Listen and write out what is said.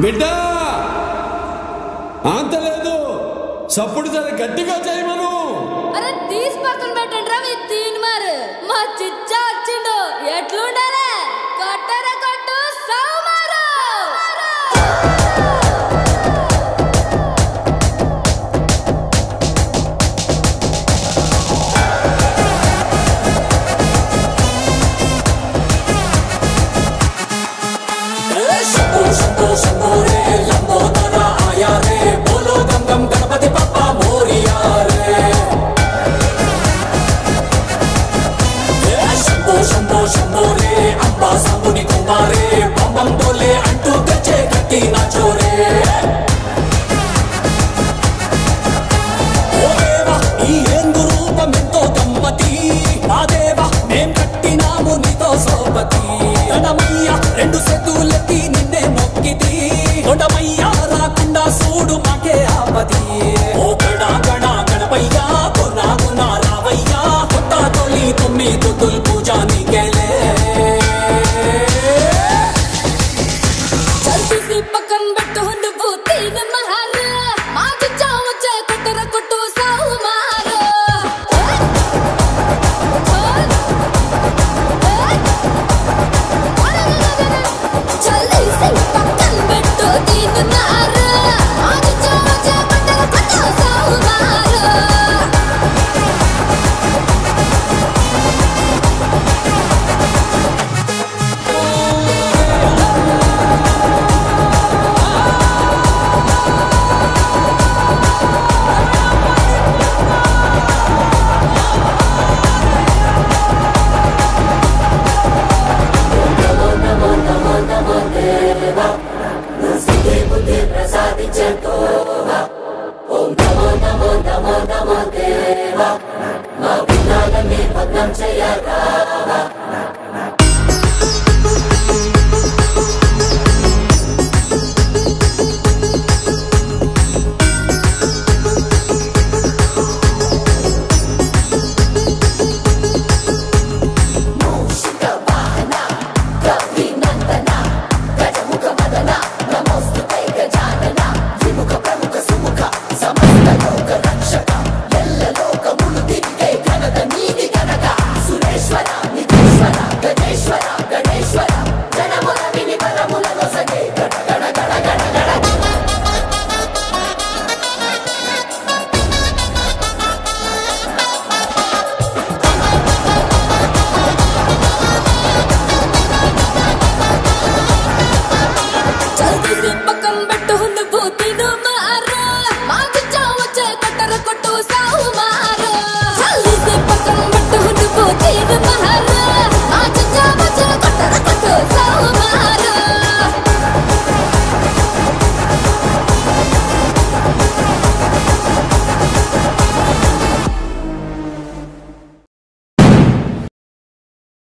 బిడ్డ అంతలేదు సప్పుడు జర గట్టిగా చేయమను. అరే తీసి పక్కన పెట్టండి రా మీ తీన్ మారు. మా చిచ్చా వచ్చిండు ఎట్లుండాలి కొట్టర కొట్టు సౌమారు. गणपति पप्पा मोरिया रे शंभो शंभो शंभो रे अंबा संबुनी कुमारे बम बम बोले अंटू गच्चे गट्टी नाचो रे ओ देवा ई ఎందు రూపమెంతో గమ్మతి మా దేవా మేం కట్టినాము నీతో సోపతి గణమయ్య రెండు సెతులెత్తి నిన్నే మొక్కితి కొండమయ్య రాకుండా సూడు మాకే ఆపతి ఓ గణ గణ గణపయ్య గునా గునా రావయ్య కొత్త తొలి తుమ్మి తుతుల్ పూజా నీకేలే చల్తీసి పక్కన పెట్టు నువ్వు తీన్ మహారు. మా చిచ్చా వచ్చే కొట్టర కొట్టు సౌమారు. చల్తీసి పక్కన పెట్టు తీన్ మహారు. మా చిచ్చా వచ్చే కొట్టర కొట్టు సౌమారు. ఓం నమో నమో నమో నమో దేవా మా విఘ్నాలన్నీ భగ్నం చేయ